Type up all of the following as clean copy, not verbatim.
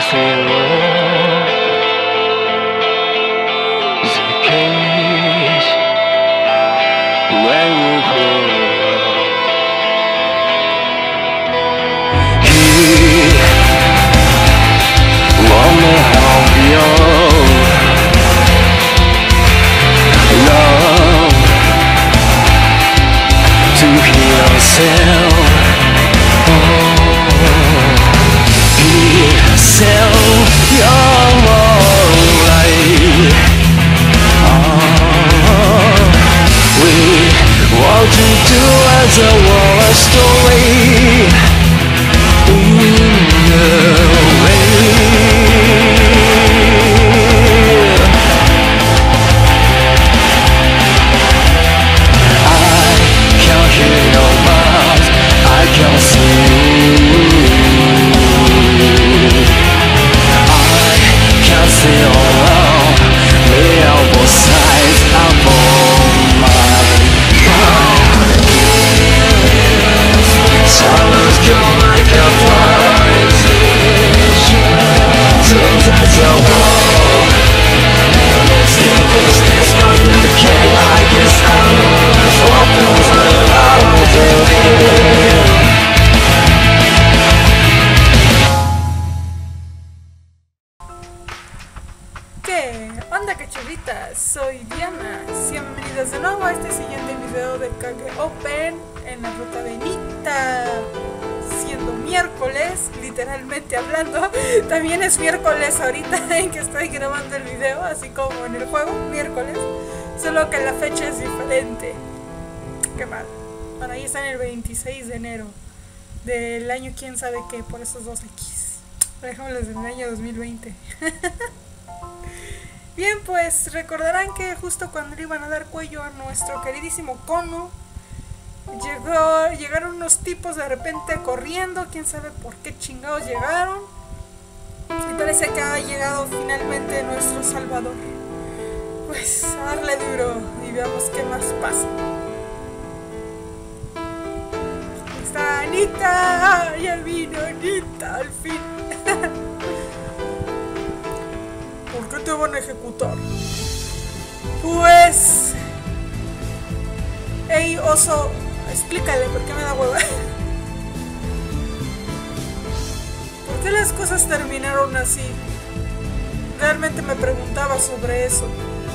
Soy Diana, bienvenidos de nuevo a este siguiente video de Kage Open en la ruta de Nita. Siendo miércoles, literalmente hablando, también es miércoles ahorita en que estoy grabando el video, así como en el juego, miércoles, solo que la fecha es diferente. Qué mal. Bueno, ahí está en el 26 de enero del año quién sabe qué, por esos 2X. Dejémoslos del año 2020. Bien, pues recordarán que justo cuando le iban a dar cuello a nuestro queridísimo Kono, llegaron unos tipos de repente corriendo, quién sabe por qué chingados llegaron, y parece que ha llegado finalmente nuestro salvador. Pues a darle duro y veamos qué más pasa. Está Anita, ya vino Anita al fin. ¿Por qué te van a ejecutar? Pues... Ey, oso, explícale por qué me da hueva. ¿Por qué las cosas terminaron así? Realmente me preguntaba sobre eso.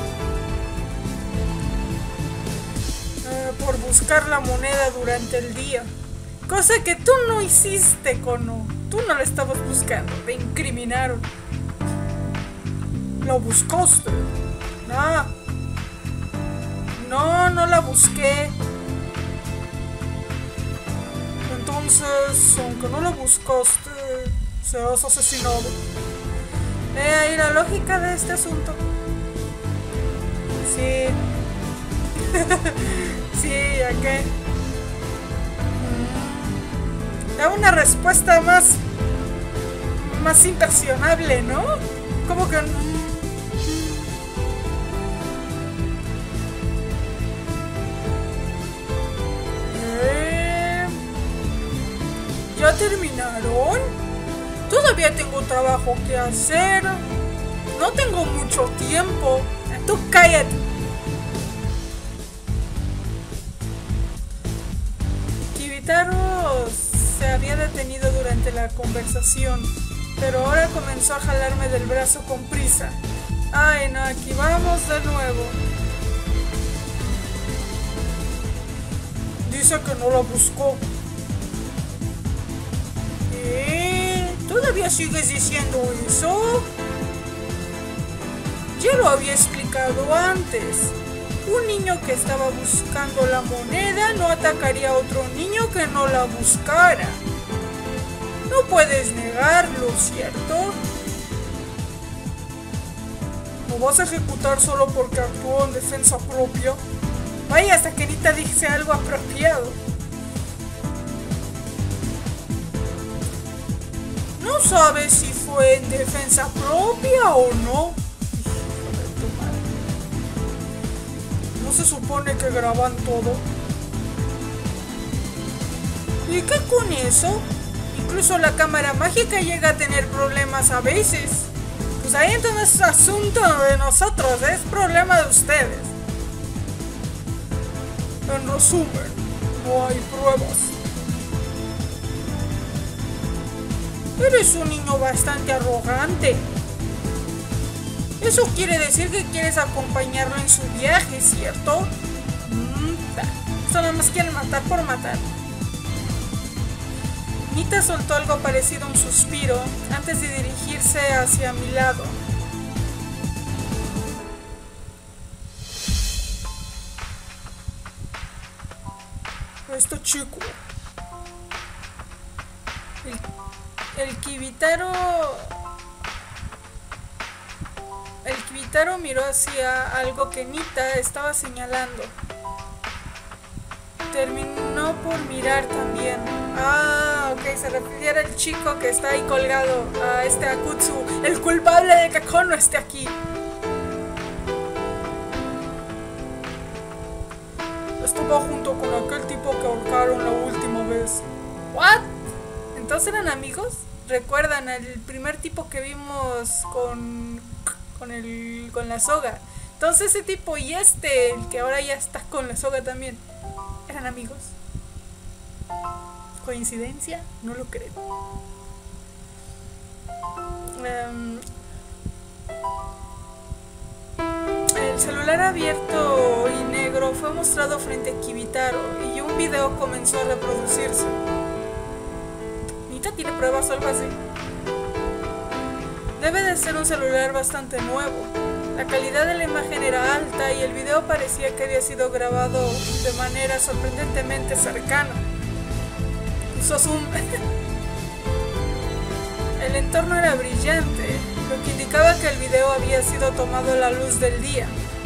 Por buscar la moneda durante el día. Cosa que tú no hiciste, Kono. Tú no la estabas buscando, te incriminaron. ¿La buscaste? No la busqué. Entonces, aunque no la buscaste, serás asesinado. Ahí la lógica de este asunto. Sí. Sí, ¿a qué? Da una respuesta más impresionable, ¿no? Como que... ¿Ya terminaron? Todavía tengo trabajo que hacer. No tengo mucho tiempo. Tú cállate. Kibitaro se había detenido durante la conversación, pero ahora comenzó a jalarme del brazo con prisa. Ay, no, aquí vamos de nuevo. Dice que no la buscó. ¿Todavía sigues diciendo eso? Ya lo había explicado antes. Un niño que estaba buscando la moneda no atacaría a otro niño que no la buscara. No puedes negarlo, ¿cierto? ¿Lo vas a ejecutar solo porque actuó en defensa propia? Vaya, hasta que Nita dice algo apropiado. ¿No sabes si fue en defensa propia o no? Hijo de tu madre. ¿No se supone que graban todo? ¿Y qué con eso? Incluso la cámara mágica llega a tener problemas a veces. Pues ahí entonces es asunto de nosotros, es problema de ustedes. En resumen, no hay pruebas. Eres un niño bastante arrogante. Eso quiere decir que quieres acompañarlo en su viaje, ¿cierto? Solo más quieren matar por matar. Nita soltó algo parecido a un suspiro antes de dirigirse hacia mi lado. Este chico. El Kibitaro miró hacia algo que Nita estaba señalando. Terminó por mirar también. Ah, ok, se refiere al chico que está ahí colgado, a este Akutsu, el culpable de que Kon no esté aquí. Estuvo junto con aquel tipo que ahorcaron la última vez. ¿What? ¿Entonces eran amigos? ¿Recuerdan al primer tipo que vimos con la soga? Entonces ese tipo y el que ahora ya está con la soga también, ¿eran amigos? ¿Coincidencia? No lo creo. El celular abierto y negro fue mostrado frente a Kibitaro y un video comenzó a reproducirse. ¿Nita tiene pruebas o algo así? Debe de ser un celular bastante nuevo. La calidad de la imagen era alta y el video parecía que había sido grabado de manera sorprendentemente cercana. Usó zoom. El entorno era brillante, lo que indicaba que el video había sido tomado a la luz del día.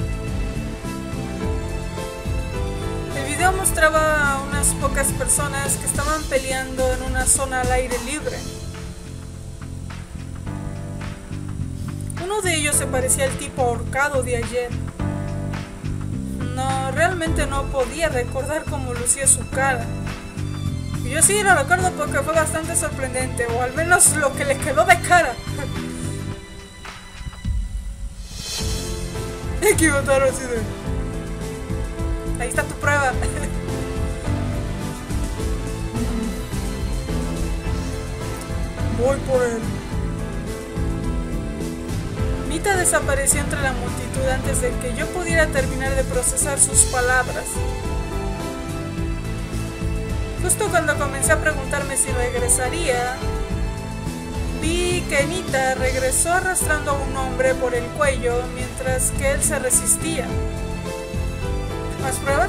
El video mostraba a unas pocas personas que estaban peleando en una zona al aire libre. Uno de ellos se parecía al tipo ahorcado de ayer. No, realmente no podía recordar cómo lucía su cara. Yo sí lo recuerdo porque fue bastante sorprendente, o al menos lo que le quedó de cara. Equivocaron así de... Ahí está tu prueba. Voy por él. Nita desapareció entre la multitud antes de que yo pudiera terminar de procesar sus palabras. Justo cuando comencé a preguntarme si regresaría, vi que Nita regresó arrastrando a un hombre por el cuello mientras que él se resistía. ¿Más pruebas?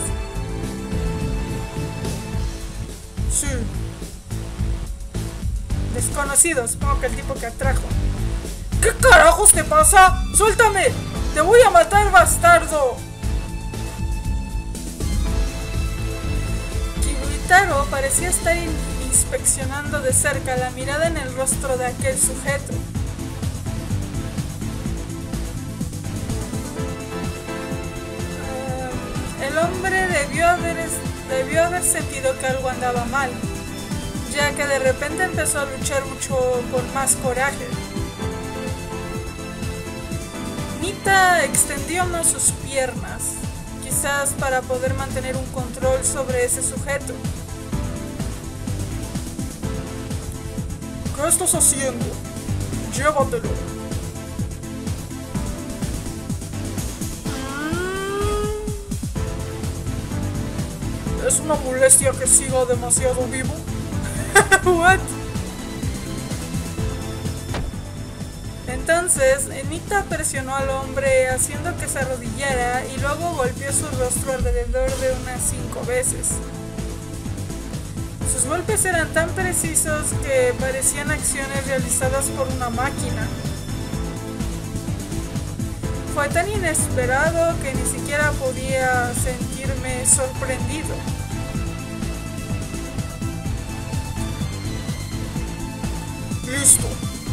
Sí. Desconocido, supongo que el tipo que atrajo. ¿Qué carajos te pasa? ¡Suéltame! ¡Te voy a matar, bastardo! Kibitaro parecía estar inspeccionando de cerca la mirada en el rostro de aquel sujeto. El hombre debió haber sentido que algo andaba mal, ya que de repente empezó a luchar mucho con más coraje. Nita extendió más sus piernas, quizás para poder mantener un control sobre ese sujeto. ¿Qué estás haciendo? Llévatelo. ¿Es una molestia que siga demasiado vivo? What? Entonces, Nita presionó al hombre haciendo que se arrodillara y luego golpeó su rostro alrededor de unas 5 veces. Sus golpes eran tan precisos que parecían acciones realizadas por una máquina. Fue tan inesperado que ni siquiera podía sentirme sorprendido. Listo.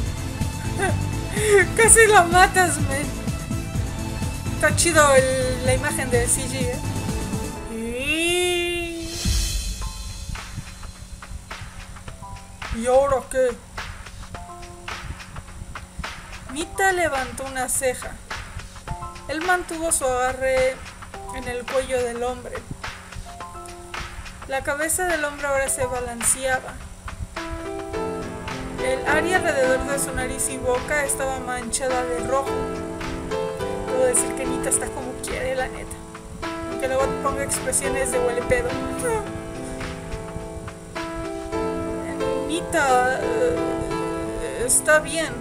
Casi lo matas, man. Está chido la imagen del CG, ¿Y ahora qué? Nita levantó una ceja. Él mantuvo su agarre en el cuello del hombre. La cabeza del hombre ahora se balanceaba. El área alrededor de su nariz y boca estaba manchada de rojo. Puedo decir que Nita está como quiere, la neta. Aunque luego ponga expresiones de huele pedo. Nita, está bien.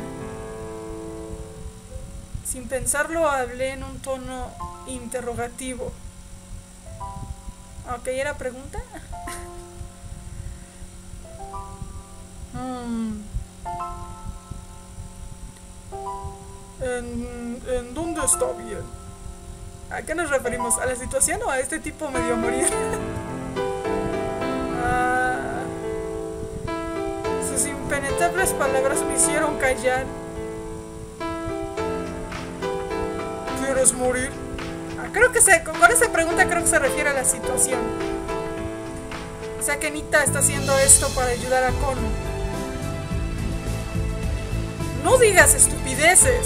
Sin pensarlo hablé en un tono interrogativo. Ok, ¿era pregunta? ¿En dónde está bien? ¿A qué nos referimos? ¿A la situación o a este tipo medio morir? Sus impenetrables palabras me hicieron callar. ¿Quieres morir? Creo que con esa pregunta creo que se refiere a la situación. O sea que Nita está haciendo esto para ayudar a Kono. No digas estupideces.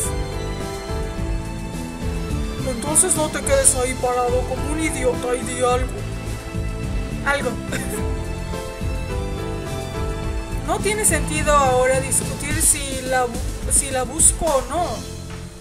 Entonces no te quedes ahí parado como un idiota y di algo. Algo. No tiene sentido ahora discutir si la busco o no.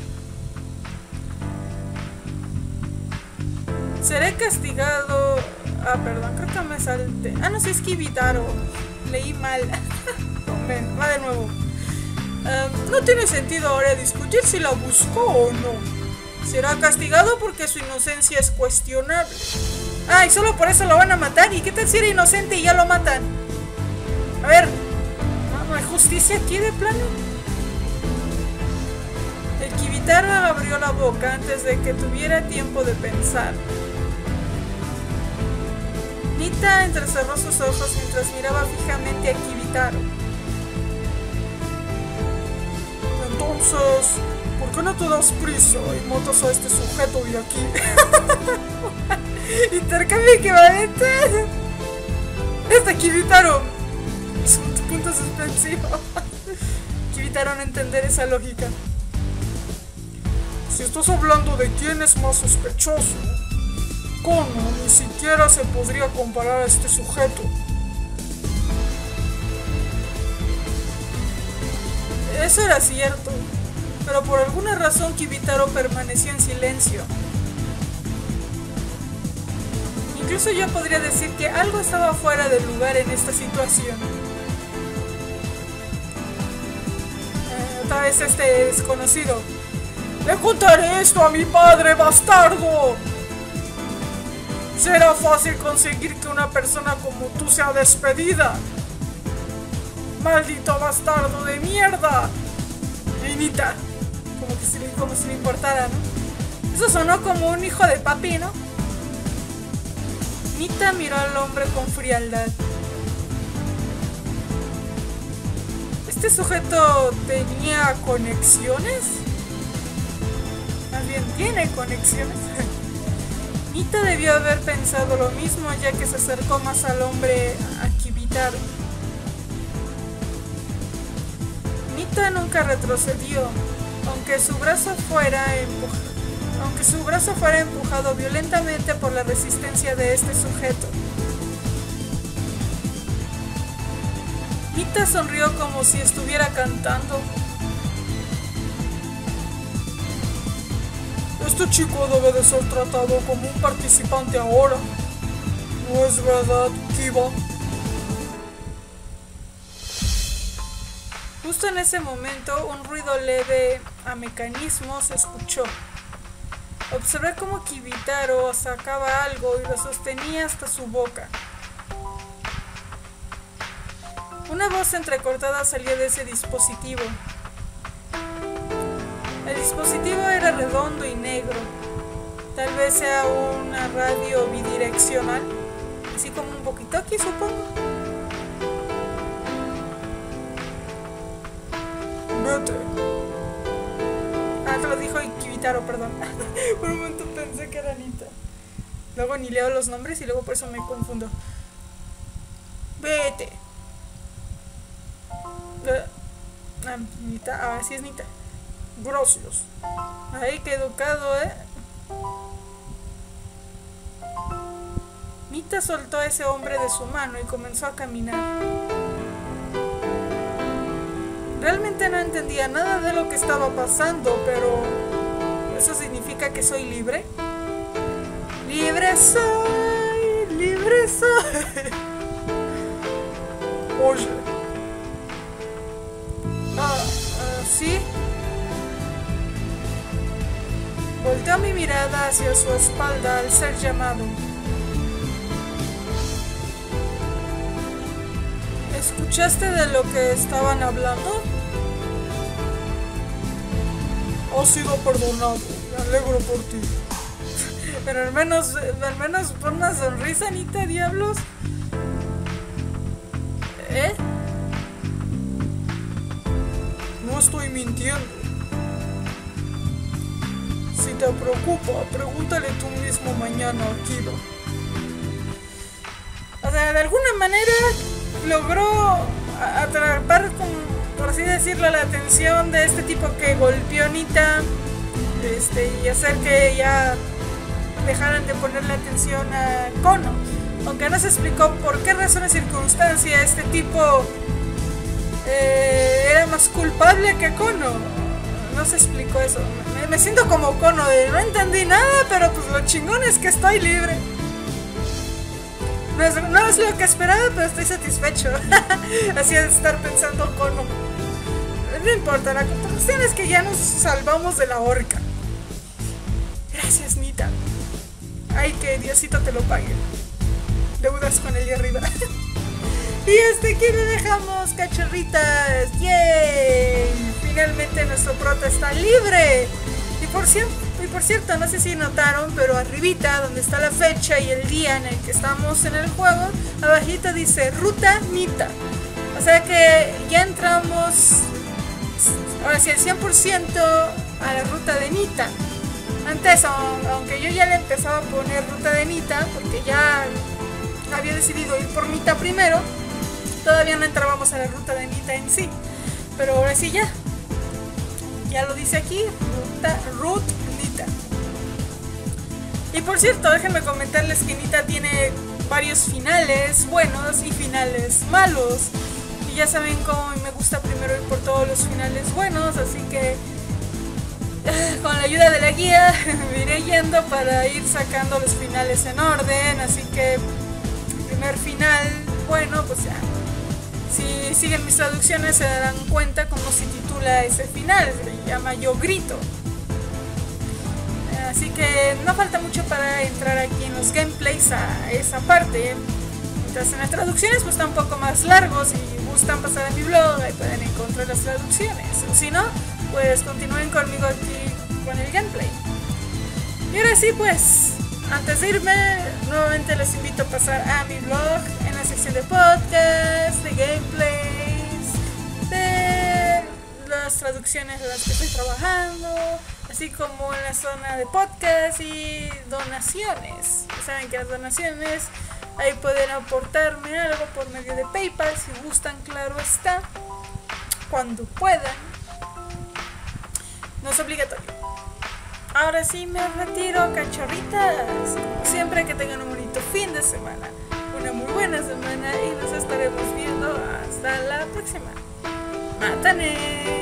Seré castigado. Perdón, creo que me salté. No, sí es Kibitaro. Leí mal. Va de nuevo. No tiene sentido ahora discutir si la buscó o no. Será castigado porque su inocencia es cuestionable. Y solo por eso lo van a matar. ¿Y qué tal si era inocente y ya lo matan? A ver, ¿no hay justicia aquí de plano? El Kibitaro abrió la boca antes de que tuviera tiempo de pensar. Nita entrecerró sus ojos mientras miraba fijamente a Kibitaro. Entonces, ¿por qué no te das prisa y matas a este sujeto de aquí? Intercambio equivalente. Kibitaro. Son puntos suspensivos. Kibitaro no entender esa lógica. Si estás hablando de quién es más sospechoso, Kono ni siquiera se podría comparar a este sujeto. Eso era cierto, pero por alguna razón Kibitaro permaneció en silencio. Incluso yo podría decir que algo estaba fuera de lugar en esta situación. Otra vez este desconocido. ¡Le contaré esto a mi padre, bastardo! Será fácil conseguir que una persona como tú sea despedida. ¡Maldito bastardo de mierda! Y Nita, como si le importara, ¿no? Eso sonó como un hijo de papi, ¿no? Nita miró al hombre con frialdad. ¿Este sujeto tenía conexiones? Más bien, ¿tiene conexiones? Nita debió haber pensado lo mismo, ya que se acercó más al hombre a Kibitaro. Nita nunca retrocedió, aunque su brazo fuera empujado violentamente por la resistencia de este sujeto. Nita sonrió como si estuviera cantando. Este chico debe de ser tratado como un participante ahora. ¿No es verdad, Kiba? Justo en ese momento, un ruido leve a mecanismo se escuchó. Observé cómo Kibitaro sacaba algo y lo sostenía hasta su boca. Una voz entrecortada salió de ese dispositivo. El dispositivo era redondo y negro. Tal vez sea una radio bidireccional, así como un walkie-talkie, supongo. Vete. Te lo dijo Kibitaro, perdón. Por un momento pensé que era Nita. Luego ni leo los nombres y luego por eso me confundo. Vete. Nita, sí es Nita. Grocios. Ay, qué educado, Nita soltó a ese hombre de su mano y comenzó a caminar. Realmente no entendía nada de lo que estaba pasando, pero ¿eso significa que soy libre? ¡Libre soy! ¡Libre soy! Oye. ¿Sí? Volteó mi mirada hacia su espalda al ser llamado. ¿Escuchaste de lo que estaban hablando? Has sido perdonado, me alegro por ti. Pero al menos pon una sonrisa, Anita, diablos. No estoy mintiendo. Si te preocupa, pregúntale tú mismo mañana a Kilo. O sea, de alguna manera logró atrapar, por así decirlo, la atención de este tipo que golpeó a Nita, y hacer que ya dejaran de ponerle atención a Kono. Aunque no se explicó por qué razones y circunstancias este tipo era más culpable que Kono. No se explicó eso. Me siento como Kono de no entendí nada, pero pues lo chingón es que estoy libre. No es lo que esperaba, pero estoy satisfecho. Así de estar pensando Kono. No importa, la conclusión es que ya nos salvamos de la horca. Gracias, Nita. Ay, que Diosito te lo pague. Deudas con el de arriba. Y hasta aquí le dejamos, cachorritas. ¡Yay! Finalmente nuestro prota está libre. Y por cierto, no sé si notaron, pero arribita, donde está la fecha y el día en el que estamos en el juego, abajito dice Ruta Nita. O sea que ya entramos, ahora sí, al 100% a la ruta de Nita. Antes, aunque yo ya le empezaba a poner ruta de Nita, porque ya había decidido ir por Nita primero, todavía no entrábamos a la ruta de Nita en sí. Pero ahora sí ya lo dice aquí, Ruta Nita. Y por cierto, déjenme comentarles que Nita tiene varios finales buenos y finales malos. Y ya saben cómo me gusta primero ir por todos los finales buenos, así que con la ayuda de la guía me iré yendo para ir sacando los finales en orden. Así que el primer final, bueno, pues ya, si siguen mis traducciones se darán cuenta cómo se titula ese final. Se llama Yo Grito. Así que no falta mucho para entrar aquí en los gameplays a esa parte. Mientras en las traducciones pues están un poco más largos. Si gustan pasar a mi blog, ahí pueden encontrar las traducciones. O si no, pues continúen conmigo aquí con el gameplay. Y ahora sí, pues, antes de irme, nuevamente les invito a pasar a mi blog en la sección de podcast, de gameplays, de las traducciones de las que estoy trabajando, así como en la zona de podcast y donaciones. Saben que las donaciones, ahí pueden aportarme algo por medio de PayPal, si gustan, claro está, cuando puedan. No es obligatorio. Ahora sí me retiro, cachorritas. Como siempre, que tengan un bonito fin de semana, una muy buena semana, y nos estaremos viendo hasta la próxima. ¡Mátane!